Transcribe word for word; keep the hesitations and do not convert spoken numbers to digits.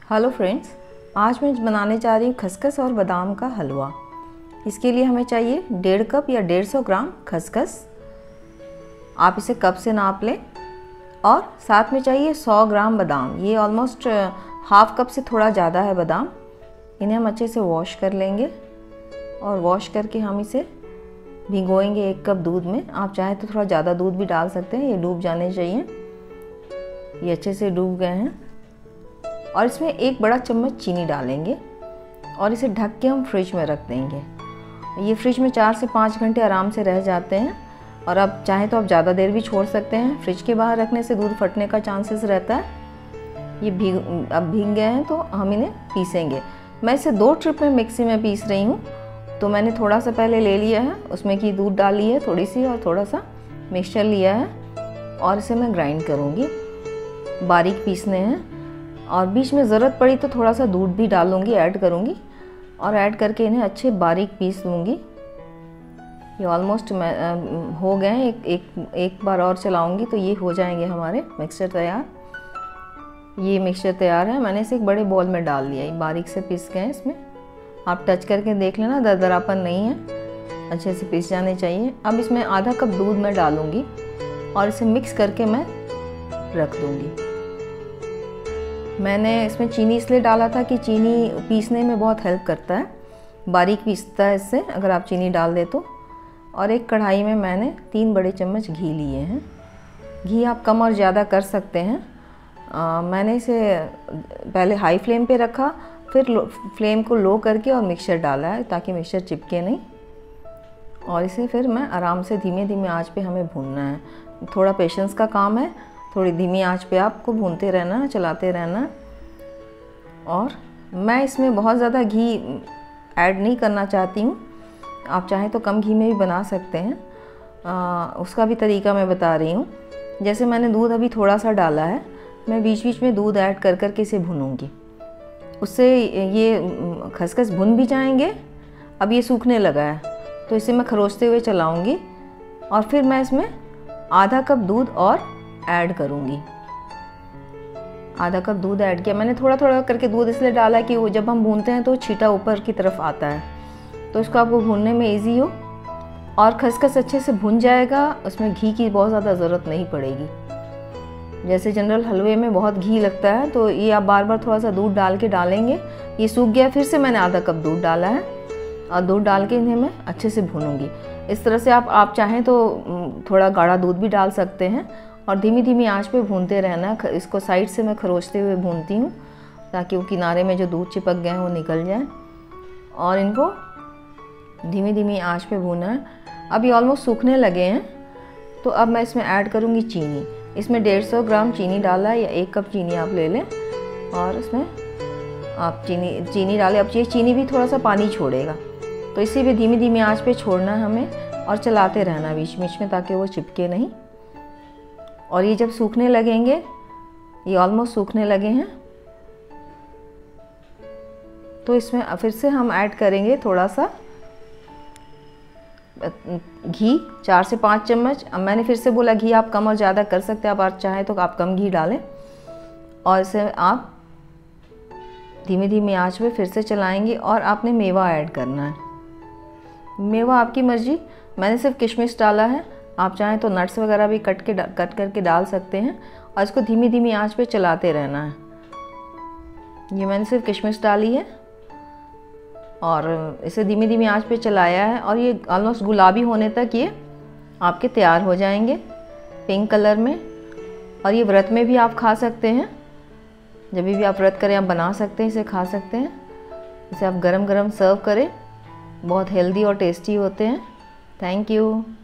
Hello friends, आज मैं बनाने जा रही हूँ खसखस और बादाम का हलवा। इसके लिए हमें चाहिए डेढ़ कप या डेढ़ सौ ग्राम खसखस। आप इसे कप से नाप लें। और साथ में चाहिए सौ ग्राम बादाम। ये ऑलमोस्ट हाफ कप से थोड़ा ज़्यादा है बादाम। इन्हें हम अच्छे से वॉश कर लेंगे और वॉश करके हम इसे भिगोएंगे एक कप दूध में। आप चाहें तो थोड़ा ज़्यादा दूध भी डाल सकते हैं। ये डूब जाने चाहिए। ये अच्छे से डूब गए हैं। और इसमें एक बड़ा चम्मच चीनी डालेंगे और इसे ढक के हम फ्रिज में रख देंगे। ये फ्रिज में चार से पाँच घंटे आराम से रह जाते हैं। और अब चाहें तो आप ज़्यादा देर भी छोड़ सकते हैं। फ्रिज के बाहर रखने से दूध फटने का चांसेस रहता है। ये भीग अब भीग गए हैं तो हम इन्हें पीसेंगे। मैं इसे दो ट्रिप में मिक्सी में पीस रही हूँ। तो मैंने थोड़ा सा पहले ले लिया है, उसमें की दूध डाली है थोड़ी सी और थोड़ा सा मिक्सचर लिया है और इसे मैं ग्राइंड करूँगी। बारीक पीसने हैं और बीच में ज़रूरत पड़ी तो थोड़ा सा दूध भी डालूँगी, ऐड करूँगी और ऐड करके इन्हें अच्छे बारीक पीस लूँगी। ये ऑलमोस्ट मैं हो गए हैं। एक एक एक बार और चलाऊँगी तो ये हो जाएंगे हमारे मिक्सचर तैयार। ये मिक्सचर तैयार है। मैंने इसे एक बड़े बॉल में डाल दिया। ये बारीक से पीस गए हैं। इसमें आप टच करके देख लेना, दरदरापन नहीं है, अच्छे से पीस जाने चाहिए। अब इसमें आधा कप दूध मैं डालूँगी और इसे मिक्स करके मैं रख दूँगी। मैंने इसमें चीनी इसलिए डाला था कि चीनी पीसने में बहुत हेल्प करता है, बारीक पीसता है इससे अगर आप चीनी डाल दे तो। और एक कढ़ाई में मैंने तीन बड़े चम्मच घी लिए हैं। घी आप कम और ज़्यादा कर सकते हैं। आ, मैंने इसे पहले हाई फ्लेम पे रखा, फिर फ्लेम को लो करके और मिक्सचर डाला है ताकि मिक्सचर चिपके नहीं। और इसे फिर मैं आराम से धीमे धीमे आंच पे हमें भूनना है। थोड़ा पेशेंस का काम है। थोड़ी धीमी आंच पे आपको भूनते रहना, चलाते रहना। और मैं इसमें बहुत ज़्यादा घी ऐड नहीं करना चाहती हूँ। आप चाहें तो कम घी में भी बना सकते हैं। आ, उसका भी तरीका मैं बता रही हूँ। जैसे मैंने दूध अभी थोड़ा सा डाला है, मैं बीच बीच में दूध ऐड कर कर के इसे भूनूंगी। उससे ये खसखस भुन भी जाएंगे। अब ये सूखने लगा है तो इसे मैं खरोचते हुए चलाऊँगी और फिर मैं इसमें आधा कप दूध और ऐड करूँगी। आधा कप दूध ऐड किया मैंने। थोड़ा थोड़ा करके दूध इसलिए डाला कि वो जब हम भूनते हैं तो छींटा ऊपर की तरफ आता है, तो इसको आपको भूनने में इजी हो। और खसखस अच्छे से भुन जाएगा। उसमें घी की बहुत ज़्यादा ज़रूरत नहीं पड़ेगी। जैसे जनरल हलवे में बहुत घी लगता है, तो ये आप बार बार थोड़ा सा दूध डाल के डालेंगे। ये सूख गया, फिर से मैंने आधा कप दूध डाला है और दूध डाल के इन्हें मैं अच्छे से भूनूंगी। इस तरह से आप आप चाहें तो थोड़ा गाढ़ा दूध भी डाल सकते हैं और धीमी धीमी आंच पे भूनते रहना। इसको साइड से मैं खरोचते हुए भूनती हूँ ताकि वो किनारे में जो दूध चिपक गए हैं वो निकल जाए। और इनको धीमी धीमी आंच पे भूना है। अब ये ऑलमोस्ट सूखने लगे हैं तो अब मैं इसमें ऐड करूँगी चीनी। इसमें डेढ़ सौ ग्राम चीनी डाला है या एक कप चीनी आप ले लें और इसमें आप चीनी चीनी डालें। अब ये चीनी भी थोड़ा सा पानी छोड़ेगा तो इसे भी धीमी धीमी आँच पे छोड़ना है हमें और चलाते रहना बीच बीच में ताकि वो चिपके नहीं। और ये जब सूखने लगेंगे, ये ऑलमोस्ट सूखने लगे हैं, तो इसमें फिर से हम ऐड करेंगे थोड़ा सा घी, चार से पाँच चम्मच। अब मैंने फिर से बोला घी आप कम और ज़्यादा कर सकते हैं। आप आप चाहें तो आप कम घी डालें और इसे आप धीमी धीमी आंच पे फिर से चलाएंगे। और आपने मेवा ऐड करना है। मेवा आपकी मर्जी। मैंने सिर्फ किशमिश डाला है। आप चाहें तो नट्स वगैरह भी कट के कट करके डाल सकते हैं और इसको धीमी धीमी आंच पे चलाते रहना है। ये मैंने सिर्फ किशमिश डाली है और इसे धीमी धीमी आंच पे चलाया है और ये ऑलमोस्ट गुलाबी होने तक ये आपके तैयार हो जाएंगे, पिंक कलर में। और ये व्रत में भी आप खा सकते हैं। जब भी आप व्रत करें आप बना सकते हैं, इसे खा सकते हैं। इसे आप गरम गरम सर्व करें। बहुत हेल्दी और टेस्टी होते हैं। Thank you.